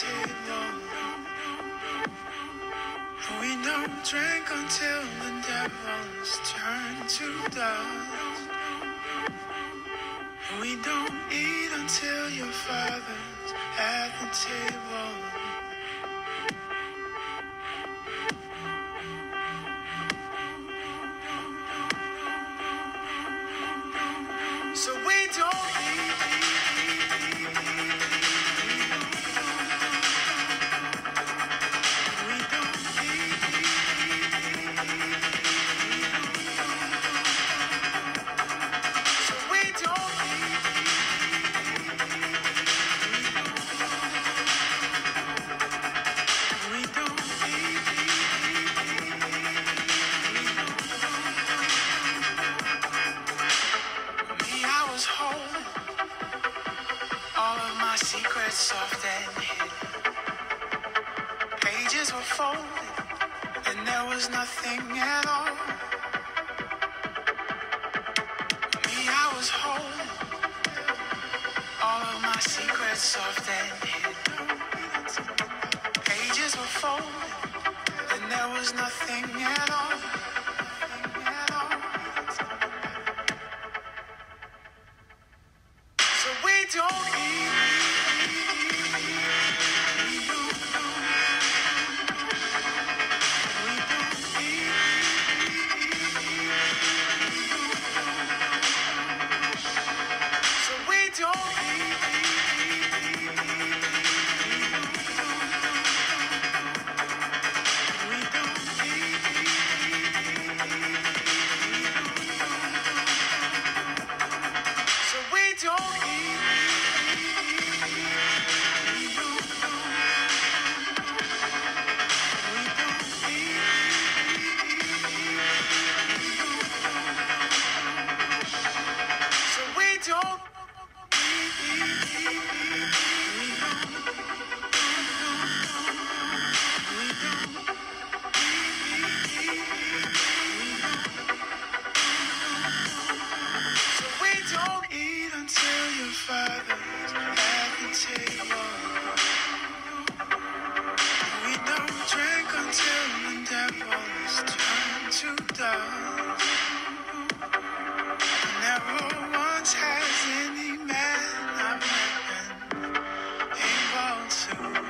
table. We don't drink until the devils turn to dust. We don't eat until your father's at the table. So we don't eat. Soft and hidden. Pages were folded, and there was nothing at all. Me, I was holding all of my secrets, soft and hidden. Pages were folded, and there was nothing at all. So we don't eat.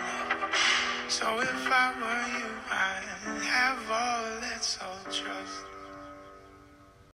So if I were you, I'd have all that soul trust.